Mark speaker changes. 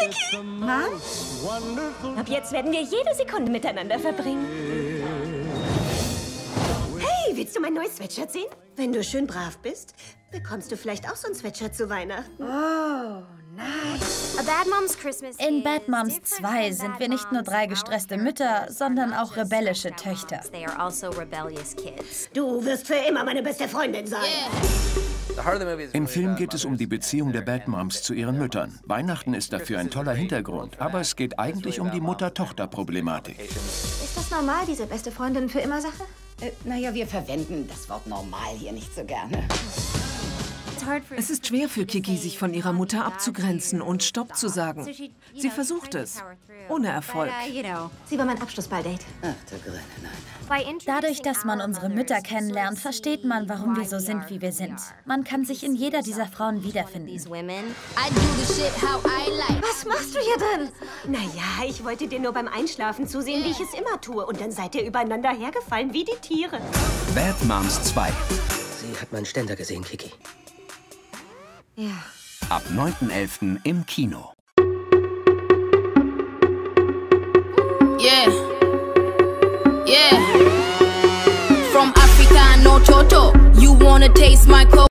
Speaker 1: Kiki!
Speaker 2: Mom?
Speaker 1: Ab jetzt werden wir jede Sekunde miteinander verbringen. Hey, willst du mein neues Sweatshirt sehen? Wenn du schön brav bist, bekommst du vielleicht auch so ein Sweatshirt zu Weihnachten.
Speaker 2: Oh, nice.
Speaker 3: In Bad Moms 2 sind wir nicht nur 3 gestresste Mütter, sondern auch rebellische Töchter.
Speaker 1: Du wirst für immer meine beste Freundin sein.
Speaker 4: Im Film geht es um die Beziehung der Bad Moms zu ihren Müttern. Weihnachten ist dafür ein toller Hintergrund, aber es geht eigentlich um die Mutter-Tochter-Problematik.
Speaker 2: Ist das normal, diese beste Freundin für immer Sache?
Speaker 5: Naja, wir verwenden das Wort normal hier nicht so gerne.
Speaker 6: Es ist schwer für Kiki, sich von ihrer Mutter abzugrenzen und Stopp zu sagen. Sie versucht es, ohne Erfolg.
Speaker 2: Sie war mein Abschlussballdate.
Speaker 5: Ach, du Grüne, nein.
Speaker 3: Dadurch, dass man unsere Mütter kennenlernt, versteht man, warum wir so sind, wie wir sind. Man kann sich in jeder dieser Frauen wiederfinden.
Speaker 2: Was machst du hier drin?
Speaker 1: Naja, ich wollte dir nur beim Einschlafen zusehen, wie ich es immer tue. Und dann seid ihr übereinander hergefallen wie die Tiere.
Speaker 7: Bad Moms 2.
Speaker 8: Sie hat meinen Ständer gesehen, Kiki.
Speaker 2: Ja.
Speaker 7: Ab 9.11. im Kino.
Speaker 9: Yeah. Yeah. From Africa, no Toto. You wanna taste my